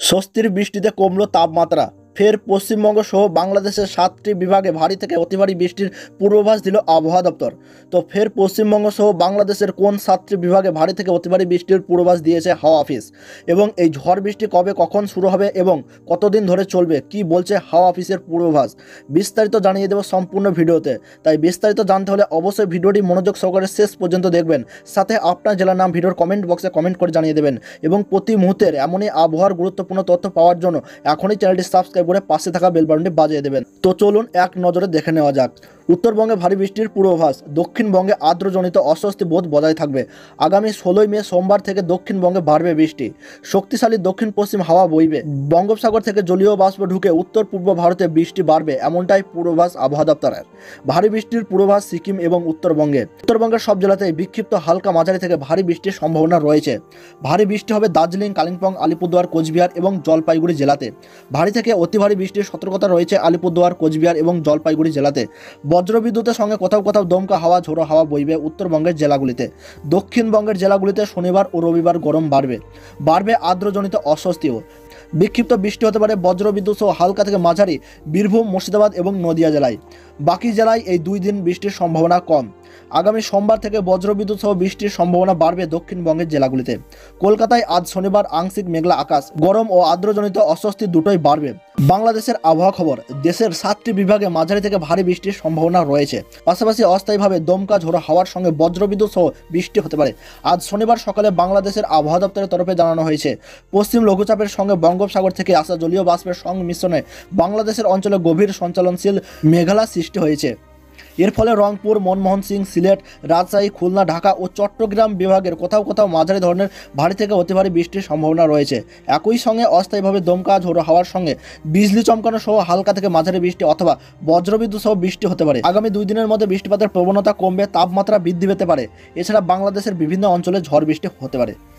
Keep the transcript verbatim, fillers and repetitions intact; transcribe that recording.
স্বস্তির বৃষ্টিতে কমলো তাপমাত্রা। ফের পশ্চিমবঙ্গ সহ বাংলাদেশের সাতটি বিভাগে ভারী থেকে অতি ভারী বৃষ্টির পূর্বাভাস দিল আবহাওয়া দপ্তর। তো ফের পশ্চিমবঙ্গ সহ বাংলাদেশের কোন সাতটি বিভাগে ভারী থেকে অতি ভারী বৃষ্টির পূর্বাভাস দিয়েছে হাওয়া অফিস, এবং এই ঝড় বৃষ্টি কবে কখন শুরু হবে এবং কতদিন ধরে চলবে, কি বলছে হাওয়া অফিসের পূর্বাভাস, বিস্তারিত জানিয়ে দেব সম্পূর্ণ ভিডিওতে। তাই বিস্তারিত জানতে হলে অবশ্যই ভিডিওটি মনোযোগ সহকারে শেষ পর্যন্ত দেখবেন। সাথে আপনার জেলার নাম ভিডিওর কমেন্ট বক্সে কমেন্ট করে জানিয়ে দেবেন, এবং প্রতি মুহূর্তের এমনই আবহাওয়ার গুরুত্বপূর্ণ তথ্য পাওয়ার জন্য এখনই চ্যানেলটি সাবস্ক্রাইব করে পাশে থাকা বেল বাটনটি বাজিয়ে দেবেন। তো চলুন এক নজরে দেখে নেওয়া যাক। উত্তরবঙ্গে ভারী বৃষ্টির পূর্বাভাস। দক্ষিণবঙ্গে আর্দ্রজনিত অস্বস্তি বোধ বজায় থাকবে। আগামী ষোলোই মে সোমবার থেকে দক্ষিণবঙ্গে বাড়বে বৃষ্টি। শক্তিশালী দক্ষিণ পশ্চিম হাওয়া বইবে। বঙ্গোপসাগর থেকে জলীয় বাষ্প ঢুকে উত্তর পূর্ব ভারতে বৃষ্টি বাড়বে, এমনটাই পূর্বাভাস আবহাওয়া দপ্তরের। ভারী বৃষ্টির পূর্বাভাস সিকিম এবং উত্তরবঙ্গে। উত্তরবঙ্গের সব জেলাতেই বিক্ষিপ্ত হালকা মাঝারি থেকে ভারী বৃষ্টির সম্ভাবনা রয়েছে। ভারী বৃষ্টি হবে দার্জিলিং, কালিম্পং, আলিপুরদুয়ার, কোচবিহার এবং জলপাইগুড়ি জেলাতে। ভারী থেকে অতি ভারী বৃষ্টির সতর্কতা রয়েছে আলিপুরদুয়ার, কোচবিহার এবং জলপাইগুড়ি জেলাতে। বজ্রবিদ্যুতের সঙ্গে কোথাও কোথাও দমকা হাওয়া, ঝোড়ো হাওয়া বইবে উত্তরবঙ্গের জেলাগুলিতে। দক্ষিণবঙ্গের জেলাগুলিতে শনিবার ও রবিবার গরম বাড়বে। বাড়বে আর্দ্রজনিত অস্বস্তিও। বিক্ষিপ্ত বৃষ্টি হতে পারে বজ্রবিদ্যুৎ সহ হালকা থেকে মাঝারি বীরভূম, মুর্শিদাবাদ এবং নদিয়া জেলায়। বাকি জেলায় এই দুই দিন বৃষ্টির সম্ভাবনা কম। আগামী সোমবার থেকে বজ্রবিদ্যুৎ সহ বৃষ্টির সম্ভাবনা বাড়বে দক্ষিণবঙ্গের জেলাগুলিতে। কলকাতায় আজ শনিবার আংশিক মেঘলা আকাশ, গরম ও আর্দ্রজনিত অস্বস্তি দুটোই বাড়বে। বাংলাদেশের আবহাওয়া খবর। দেশের সাতটি বিভাগে মাঝারি থেকে ভারী বৃষ্টির সম্ভাবনা রয়েছে। পাশাপাশি অস্থায়ীভাবে দমকা ঝোড়ো হাওয়ার সঙ্গে বজ্রবিদ্যুৎ সহ বৃষ্টি হতে পারে। আজ শনিবার সকালে বাংলাদেশের আবহাওয়া দপ্তরের তরফে জানানো হয়েছে, পশ্চিম লঘুচাপের সঙ্গে বঙ্গোপসাগর থেকে আসা জলীয় বাষ্পের সংমিশ্রণে বাংলাদেশের অঞ্চলে গভীর সঞ্চালনশীল মেঘলা সৃষ্টি হয়েছে। এর ফলে রংপুর, মনমোহন সিং, সিলেট, রাজশাহী, খুলনা, ঢাকা ও চট্টগ্রাম বিভাগের কোথাও কোথাও মাঝারি ধরনের ভারী থেকে অতি ভারী বৃষ্টির সম্ভাবনা রয়েছে। একই সঙ্গে অস্থায়ীভাবে দমকা ঝোড়ো হাওয়ার সঙ্গে বিজলি চমকানো সহ হালকা থেকে মাঝারি বৃষ্টি অথবা বজ্রবিদ্যুৎ সহ বৃষ্টি হতে পারে। আগামী দুই দিনের মধ্যে বৃষ্টিপাতের প্রবণতা কমবে, তাপমাত্রা বৃদ্ধি পেতে পারে। এছাড়া বাংলাদেশের বিভিন্ন অঞ্চলে ঝড় বৃষ্টি হতে পারে।